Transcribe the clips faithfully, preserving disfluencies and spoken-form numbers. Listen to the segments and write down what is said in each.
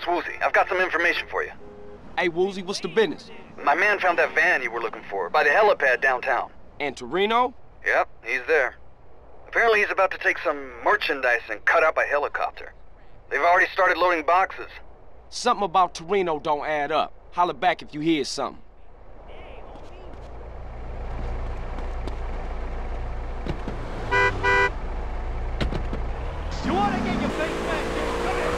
it's Woozy. I've got some information for you. Hey, Woozy, what's the business? My man found that van you were looking for by the helipad downtown. And Toreno? Yep, he's there. Apparently he's about to take some merchandise and cut up a helicopter. They've already started loading boxes. Something about Toreno don't add up. Holler back if you hear something. You want to get your face back here? Come here.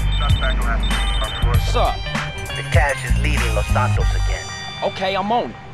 Okay, I'm on it.